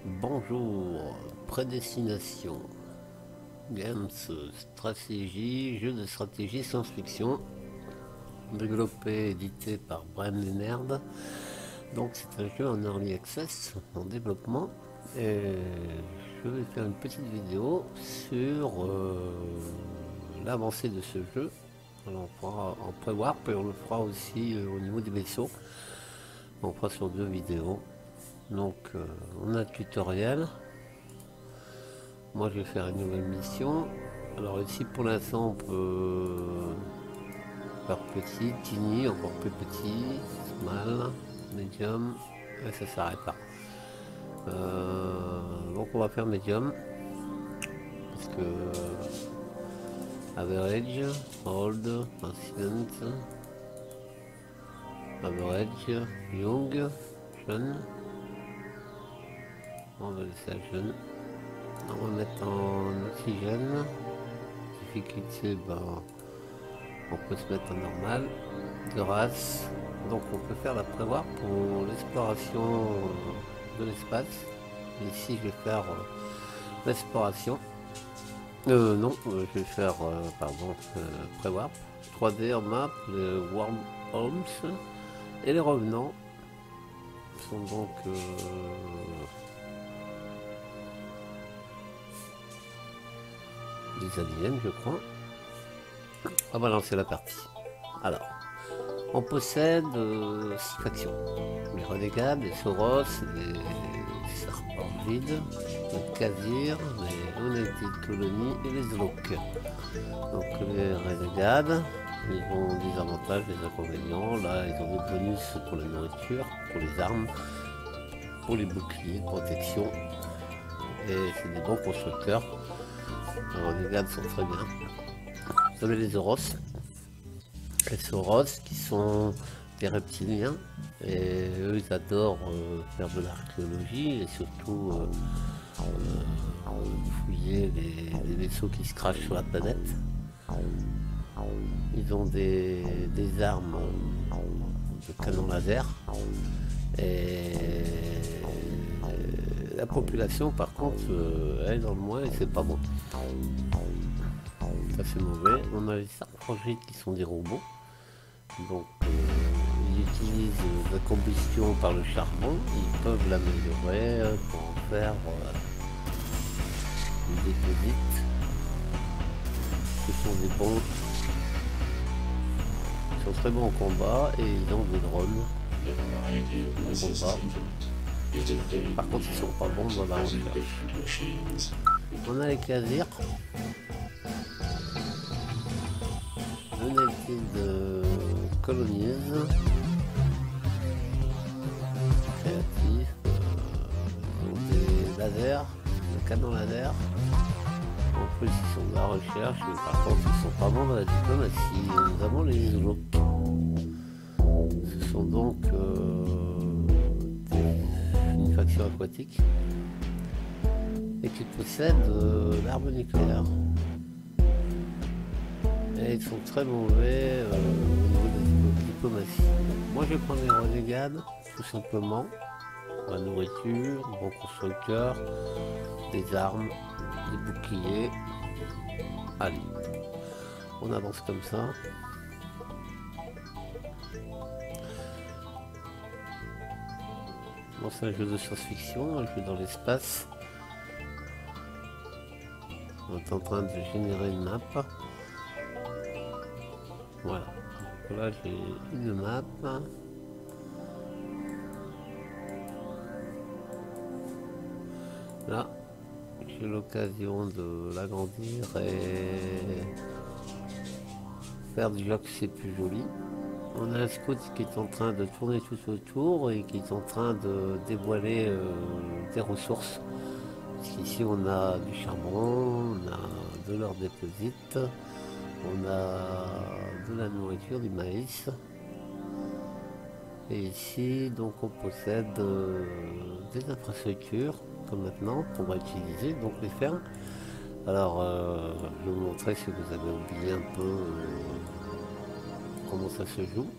Bonjour, prédestination, games, stratégie, jeu de stratégie science-fiction, développé et édité par Brem Nerd. Donc c'est un jeu en early access, en développement, et je vais faire une petite vidéo sur l'avancée de ce jeu. Alors on fera en pré-warp et on le fera aussi au niveau des vaisseaux. On fera sur 2 vidéos. Donc on a le tutoriel. Moi je vais faire une nouvelle mission. Alors ici pour l'instant on peut faire petit, tiny, encore plus petit, small, medium, et ça s'arrête là. Donc on va faire medium, parce que average, old, ancient, average, young, jeune, on va laisser à jeune. On va mettre en oxygène, difficulté, on peut se mettre en normal, de race. Donc on peut faire la prévoir pour l'exploration de l'espace. Ici je vais faire l'exploration. Non, je vais faire, pardon, prévoir. 3D en map, le Wormholes et les revenants sont donc des aliens, je crois. On va lancer la partie. Alors, on possède 6 factions. Les renégades, les Soros, les serpents vides, les Khazir, les United Colony et les Zlok. Donc les renégades, ils ont des avantages, des inconvénients. Là, ils ont des bonus pour la nourriture, pour les armes, pour les boucliers, protection. Et c'est des bons constructeurs. Les renégades sont très bien. Vous avez les Soros. Les Soros qui sont des reptiliens, et eux ils adorent faire de l'archéologie et surtout fouiller les vaisseaux qui se crachent sur la planète. Ils ont des armes de canon laser, et la population par contre elle est dans le moins et c'est pas bon. Ça c'est mauvais. On a les sarcophagites qui sont des robots. Donc ils utilisent la combustion par le charbon, ils peuvent l'améliorer pour en faire une déposite. Ce sont des bons, ils sont très bons au combat et ils ont des drones au combat. Par contre ils sont pas bons dans la recherche. On a les Khazir. United colonise, créatif, des lasers, des canons laser. En plus ils sont de la recherche, mais par contre ils sont pas bons dans la diplomatie. Nous avons les Zlok. Ce sont donc une faction aquatique et qui possèdent l'arme nucléaire. Et ils sont très mauvais au niveau de la diplomatie. Moi je vais prendre les renégades, tout simplement. La nourriture, bon constructeur, des armes, des boucliers. Allez, on avance comme ça. Bon, c'est un jeu de science-fiction, un jeu dans l'espace. On est en train de générer une map. Voilà, donc là j'ai une map. Là, j'ai l'occasion de l'agrandir et faire déjà que c'est plus joli. On a un scout qui est en train de tourner tout autour et qui est en train de dévoiler des ressources. Ici on a du charbon, on a de l'or déposite. On a de la nourriture, du maïs. Et ici, donc, on possède des infrastructures, comme maintenant, qu'on va utiliser, donc les fermes. Alors, je vais vous montrer si vous avez oublié un peu comment ça se joue.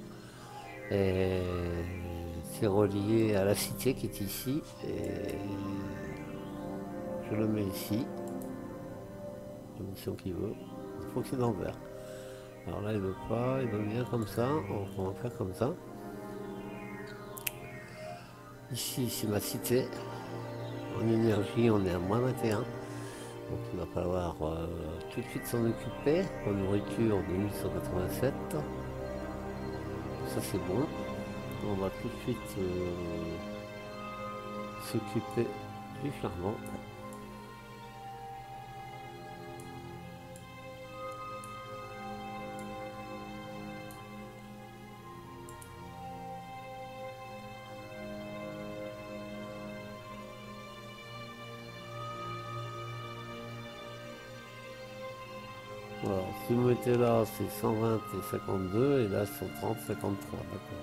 Et c'est relié à la cité qui est ici. Et Je le mets ici. La mission qu'il veut. Il faut que c'est dans le vert. Alors là, il veut pas. Il veut bien comme ça. On va faire comme ça. Ici, c'est ma cité. En énergie, on est à moins 21. Donc il va falloir tout de suite s'en occuper. En nourriture, 2187. Ça, c'est bon. On va tout de suite s'occuper du charbon. Alors, si vous mettez là, c'est 120 et 52, et là, 130, 53, d'accord.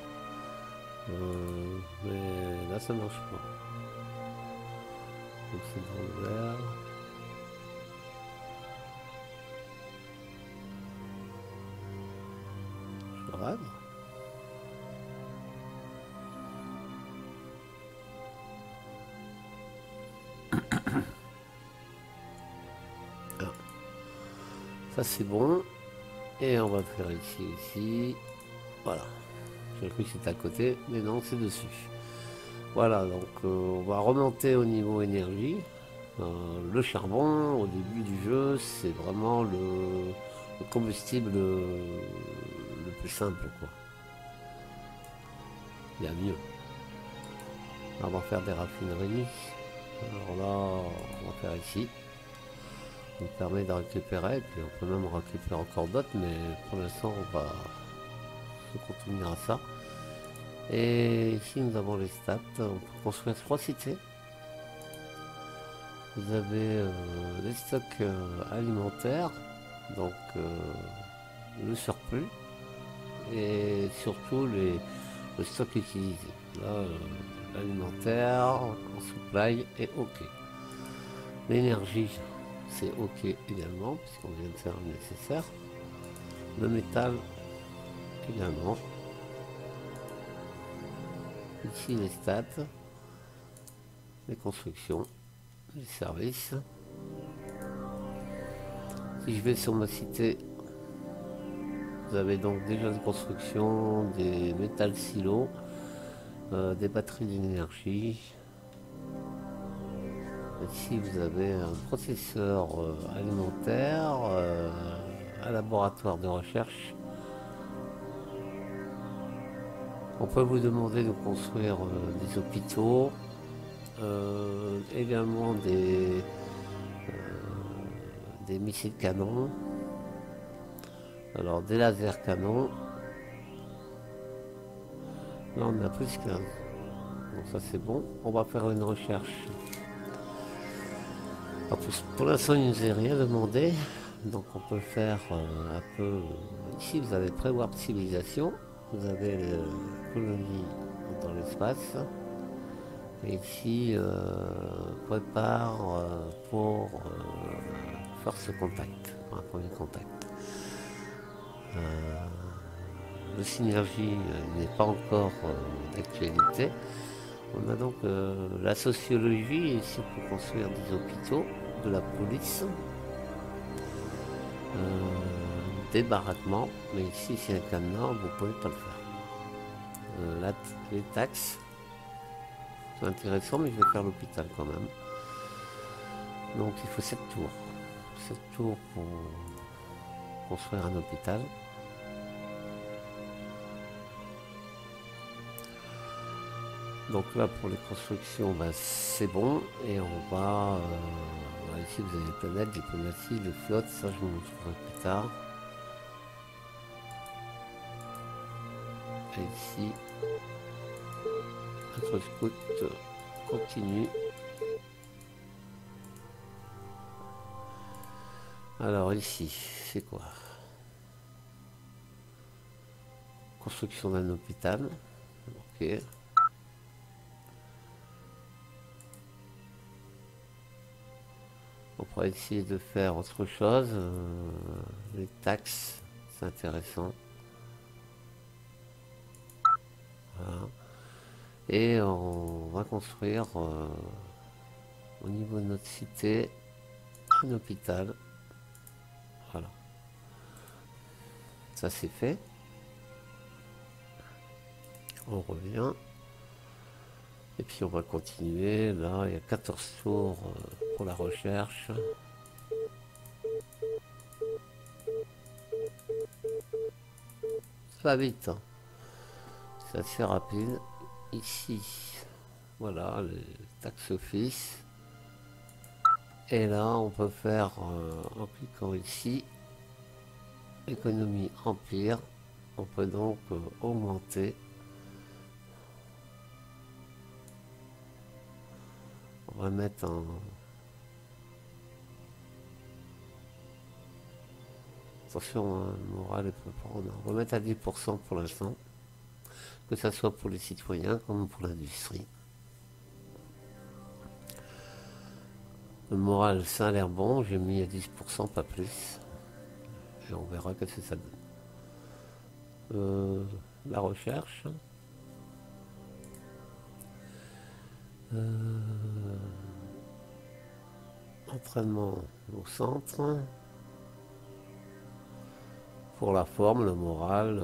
Mais là, ça marche pas. Donc, c'est dans le vert. Je rêve. Ah. Ça, c'est bon. Et on va faire ici aussi. Voilà. J'ai cru que c'était à côté, mais non, c'est dessus. Voilà, donc on va remonter au niveau énergie. Le charbon, au début du jeu, c'est vraiment le combustible le plus simple, quoi. Il y a mieux. On va faire des raffineries. Alors là, on va faire ici. Ça nous permet de récupérer, et puis on peut même récupérer encore d'autres, mais pour l'instant, on va se continuer à ça. Et ici, nous avons les stats. On peut construire 3 cités. Vous avez les stocks alimentaires, donc le surplus, et surtout le stock utilisé. Là, l'alimentaire, en supply est OK. L'énergie, c'est OK également, puisqu'on vient de faire le nécessaire. Le métal, également. Ici, les stats, les constructions, les services. Si je vais sur ma cité, vous avez donc déjà des constructions, des métal silos, des batteries d'énergie. Ici vous avez un processeur alimentaire, un laboratoire de recherche. On peut vous demander de construire des hôpitaux, également des missiles canons, alors des lasers canons. Là on a plus 15. Donc ça c'est bon. On va faire une recherche. Alors, pour l'instant il ne nous est rien demandé. Donc on peut faire un peu. Ici vous avez prévoir civilisation. Vous avez les colonies dans l'espace. Et ici prépare pour faire ce contact, un premier contact. Le synergie n'est pas encore d'actualité. On a donc la sociologie, ici pour construire des hôpitaux, de la police, des baraquements, mais ici c'est un cadenas, vous ne pouvez pas le faire. Les taxes, c'est intéressant, mais je vais faire l'hôpital quand même. Donc il faut 7 tours. 7 tours pour construire un hôpital. Donc là pour les constructions, ben, c'est bon. Et on va... ici vous avez les planètes, diplomatie, les flottes, ça je vous montrerai plus tard. Et ici, notre scout continue. Alors ici, c'est quoi? Construction d'un hôpital. Ok. On pourrait essayer de faire autre chose. Les taxes, c'est intéressant. Voilà. Et on va construire au niveau de notre cité, un hôpital. Voilà. Ça c'est fait. On revient. Et puis on va continuer. Là, il y a 14 tours pour la recherche. Ça va vite, hein. C'est assez rapide. Ici, voilà, le tax office. Et là, on peut faire, en cliquant ici, économie empire. On peut donc augmenter. On va mettre en... Attention, hein, le moral, il peut prendre. On va mettre à 10% pour l'instant. Que ce soit pour les citoyens comme pour l'industrie. Le moral, ça a l'air bon. J'ai mis à 10%, pas plus. Et on verra ce que ça donne. La recherche. Entraînement au centre. Pour la forme, le moral,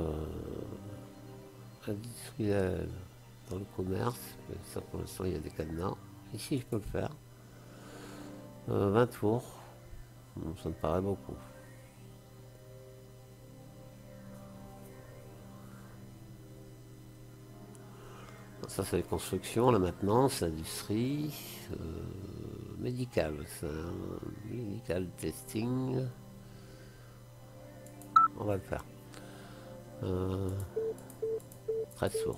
industriel dans le commerce. Mais ça, pour l'instant, il y a des cadenas. Ici, je peux le faire. 20 tours. Ça me paraît beaucoup. Ça, c'est les constructions, la maintenance, l'industrie, médical, medical testing. On va le faire. 13 tours.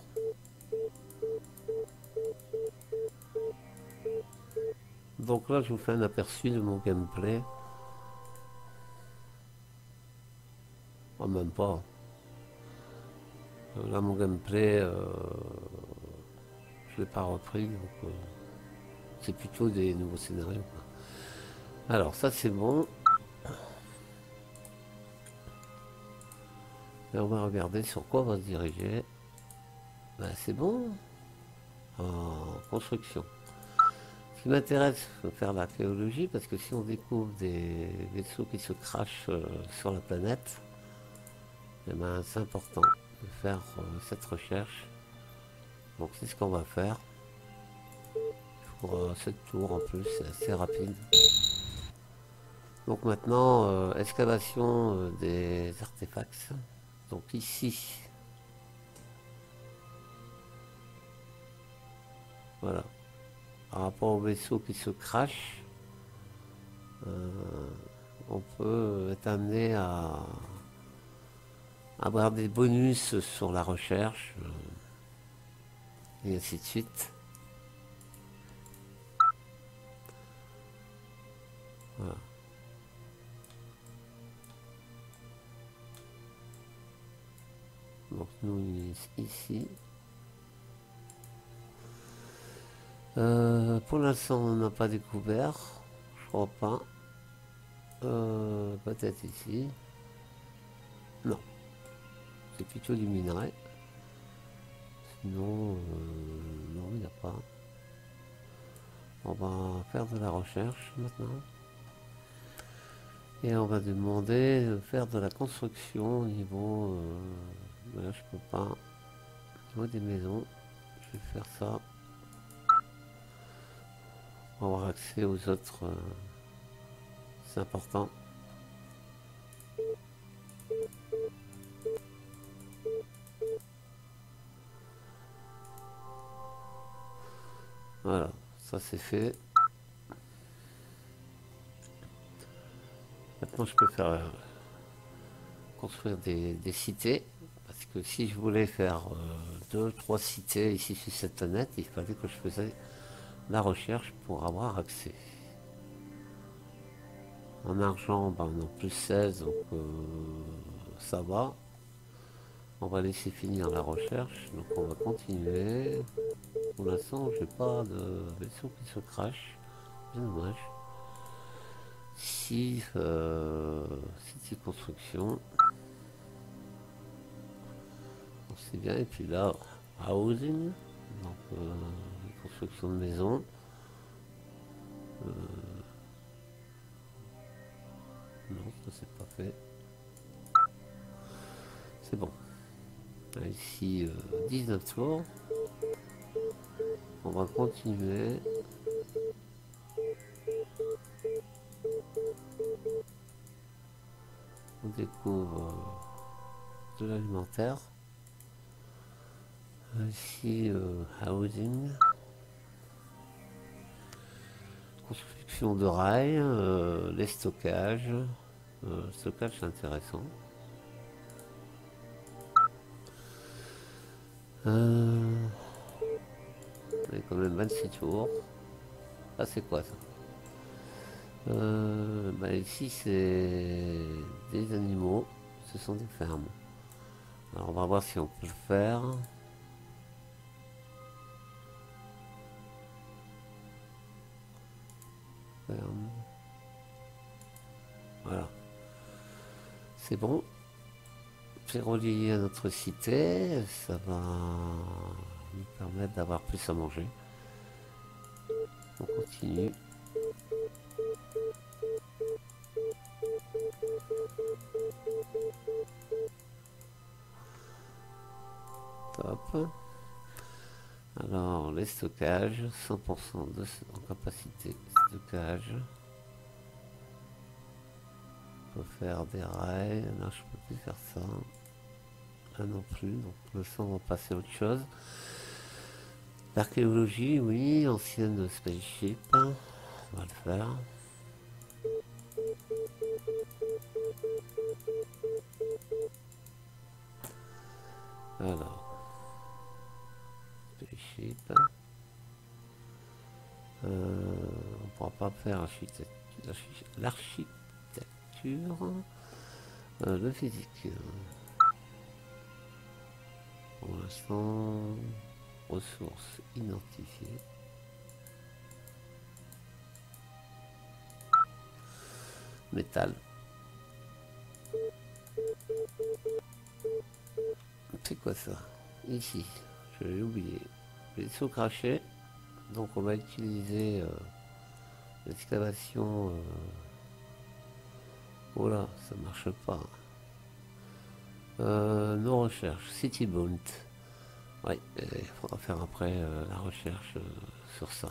Donc là, je vous fais un aperçu de mon gameplay. Oh, même pas. Là, mon gameplay, je l'ai pas repris, donc c'est plutôt des nouveaux scénarios, quoi. Alors, ça, c'est bon. Et on va regarder sur quoi on va se diriger. Ben, c'est bon. En construction. Ce qui m'intéresse, c'est faire l'archéologie, parce que si on découvre des vaisseaux qui se crachent sur la planète, eh ben, c'est important de faire cette recherche. Donc c'est ce qu'on va faire. Pour 7 tours en plus, c'est assez rapide. Donc maintenant, excavation des artefacts. Donc ici, voilà. Par rapport au vaisseau qui se crache, on peut être amené à avoir des bonus sur la recherche, et ainsi de suite. Voilà. Donc nous ici. Pour l'instant on n'a pas découvert, je crois pas. Peut-être ici. Non. C'est plutôt du minerai. Sinon, non, il n'y a pas. On va faire de la recherche maintenant. Et on va demander de faire de la construction au niveau... là, je peux pas. Au niveau des maisons, je vais faire ça. Pour avoir accès aux autres... c'est important. Voilà, ça c'est fait. Maintenant je peux faire construire des cités. Parce que si je voulais faire 2-3 cités ici sur cette planète, il fallait que je faisais la recherche pour avoir accès. En argent, ben, on a plus 16, donc ça va. On va laisser finir la recherche, donc on va continuer. Pour l'instant, j'ai pas de vaisseau qui se crache. C'est dommage. Ici, city construction. C'est bien. Et puis là, housing. Donc, construction de maison. c'est bon. Ici, 19 tours. On va continuer. On découvre de l'alimentaire. Ici, housing. Construction de rails, les stockages. Stockage, c'est intéressant. Il y a quand même 26 tours. Ah, c'est quoi ça? Ici, c'est des animaux. Ce sont des fermes. Alors, on va voir si on peut le faire. Ferme. Voilà. C'est bon. C'est relié à notre cité. Ça va nous permettre d'avoir plus à manger. On continue. Top. Alors, les stockages, 100% en capacité stockage. On peut faire des rails. Là, je peux plus faire ça. Là non plus. Donc, pour l'instant, on va passer à autre chose. L'archéologie, oui. Ancienne spaceship. On va le faire. Alors. Spaceship. On ne pourra pas faire l'architecture. Le physique. Pour l'instant, ressources identifiées. Métal. C'est quoi ça? Ici, je l'ai oublié. Les sauts crachés. Donc on va utiliser l'excavation. Oh là, ça marche pas. Nos recherches, Citybolt. Oui, il faudra faire après la recherche sur ça.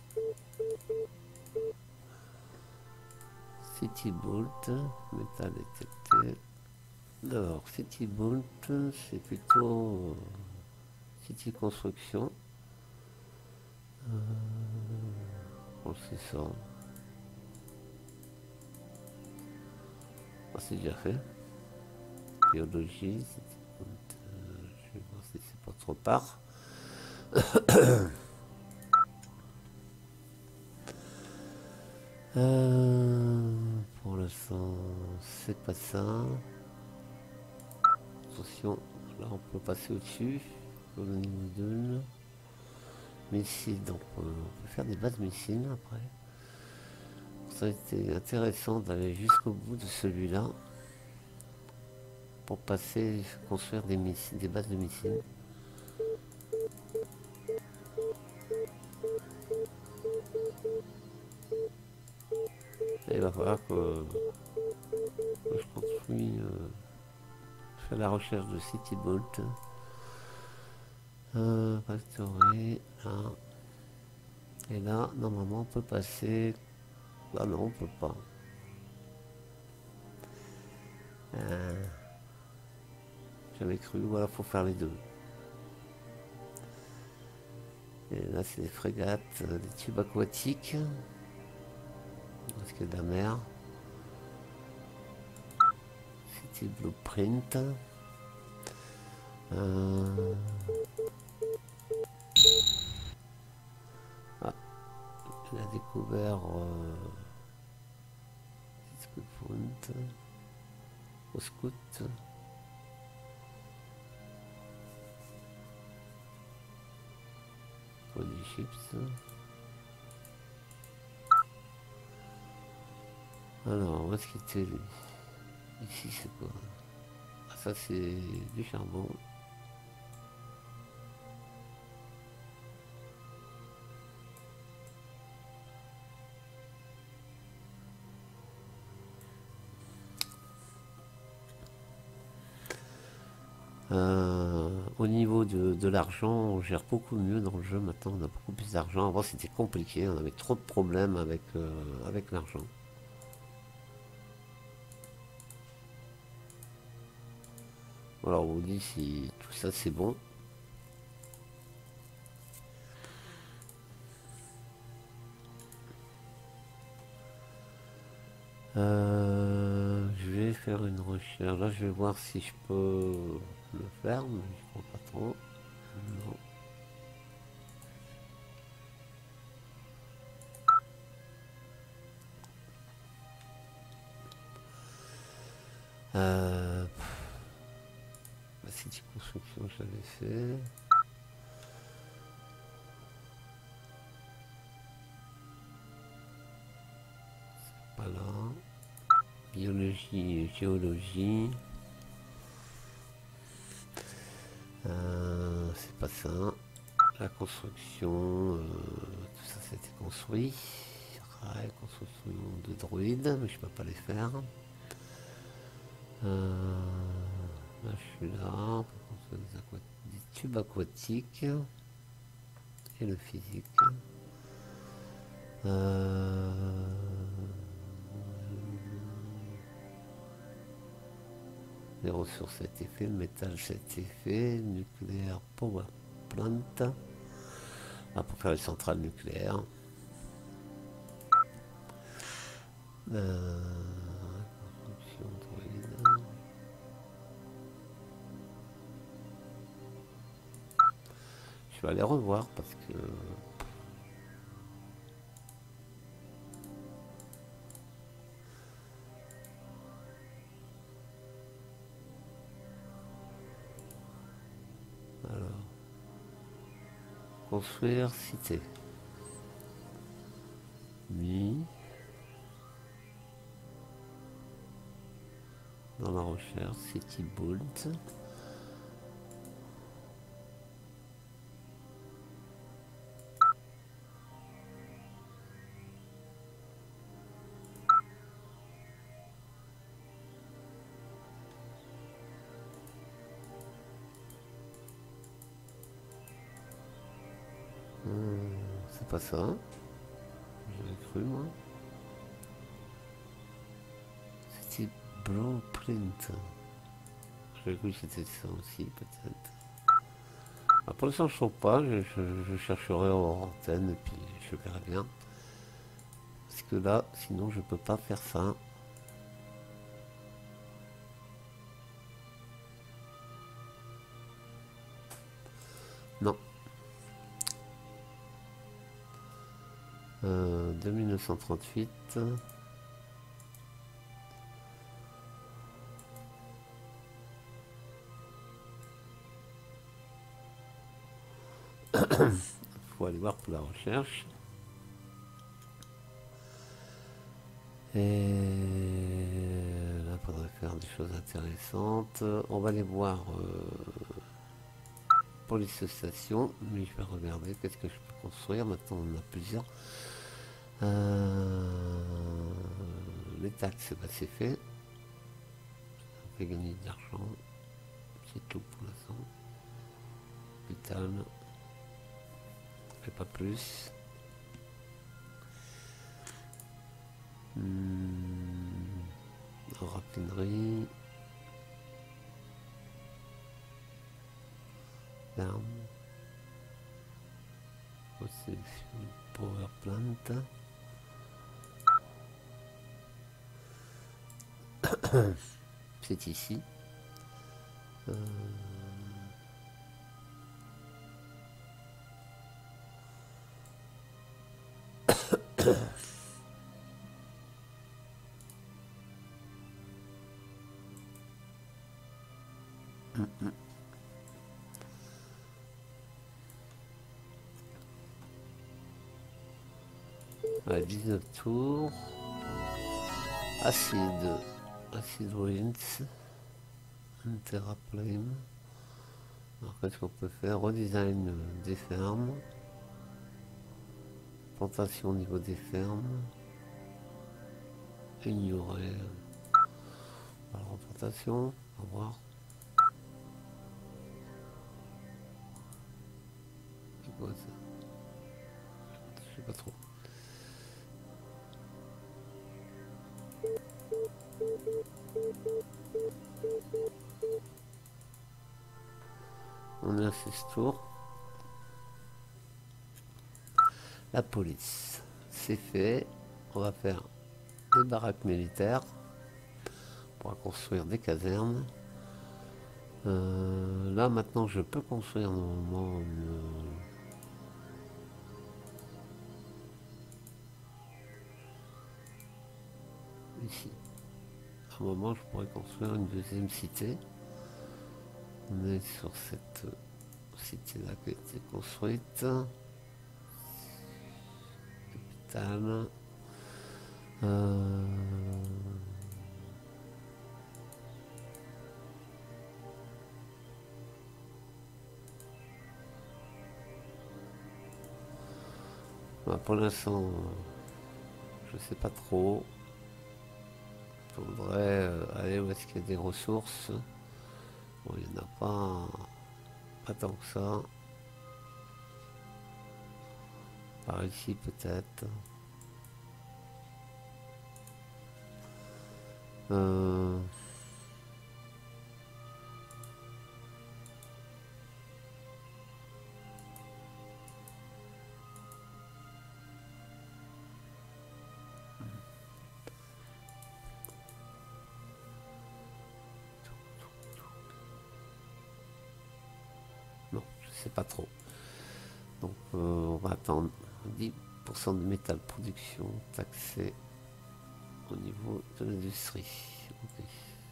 Citybolt, métal détecté. Alors, Citybolt, c'est plutôt City Construction. On sait ça. Ah, c'est déjà fait. Biologie, je vais voir si c'est pas trop tard. Pour l'instant, c'est pas ça. Attention, là on peut passer au-dessus. Au niveau 2. Missiles, donc on peut faire des bases missiles après. Ça a été intéressant d'aller jusqu'au bout de celui-là pour passer, construire des bases de missiles. Et il va falloir que je construis, je fais la recherche de Citybolt. Factory, là. Et là, normalement, on peut passer. Ah non, on peut pas. J'avais cru, voilà, faut faire les deux. Et là, c'est des frégates, des tubes aquatiques. Parce qu'il y a de la mer. City Blueprint. Ah, il a découvert au scout. Body chips. Alors, où est-ce qu'il était lui? Ici, c'est quoi? Ah, ça, c'est du charbon. Au niveau de l'argent, on gère beaucoup mieux dans le jeu. Maintenant, on a beaucoup plus d'argent. Avant, c'était compliqué. On avait trop de problèmes avec l'argent. Voilà, on vous dit si tout ça c'est bon. Je vais faire une recherche. Là, je vais voir si je peux le faire, mais je crois pas trop. Non. La city construction, je l'avais fait. Pas là. Biologie et géologie. C'est pas ça. La construction, tout ça c'était construit. Ouais, construction de droïdes, mais je peux pas les faire. Là je suis là. Des tubes aquatiques et le physique. Les ressources, ça a été fait, le métal, ça a été fait, nucléaire, power plant. Là, pour faire les centrales nucléaires. Construction droïde. Je vais aller revoir parce que... Alors... Construire cité. Nuit. Dans la recherche, City Bolt. C'est pas ça. J'avais cru moi. C'était Blueprint. J'avais cru que c'était ça aussi peut-être. Pour l'instant je ne trouve pas, je chercherai en antenne et puis je verrai bien. Parce que là, sinon je peux pas faire ça. Non. 2938. Faut aller voir pour la recherche. Et là, il faudrait faire des choses intéressantes. On va aller voir pour les stations, mais je vais regarder qu'est-ce que je peux construire. Maintenant, on en a plusieurs. Les taxes, bah, c'est fait. Ça fait gagner de l'argent. C'est tout pour l'instant. Hôpital. Et pas plus. Raffinerie. L'arme. Power plant. C'est ici. Ouais, 19 tours. Acide winds. Terraplane. Alors qu'est-ce qu'on peut faire? Redesign des fermes. Plantation au niveau des fermes. Ignorer. Alors plantation, on va voir. quoi ça? Je sais pas trop. On a 16 tours. La police, c'est fait. On va faire des baraques militaires. On pourra construire des casernes. Là maintenant je peux construire normalement ici. À un moment je pourrais construire une deuxième cité. On est sur cette cité là qui a été construite. Capitale. Bah, pour l'instant, je sais pas trop. Il faudrait aller où est-ce qu'il y a des ressources. Bon, il n'y en a pas tant que ça. Par ici peut-être. Non, je sais pas trop. Donc on va attendre 10% de métal production taxé au niveau de l'industrie. Okay.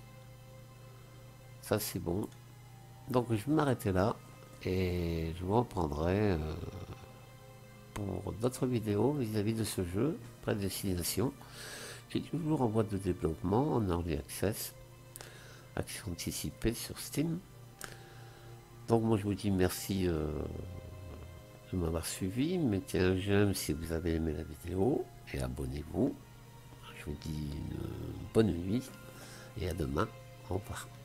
Ça c'est bon. Donc je vais m'arrêter là et je vous reprendrai pour d'autres vidéos vis-à-vis de ce jeu, Prédestination, qui est toujours en voie de développement, en early access, action anticipée sur Steam. Donc moi je vous dis merci de m'avoir suivi, mettez un j'aime si vous avez aimé la vidéo et abonnez-vous. Je vous dis une bonne nuit et à demain. Au revoir.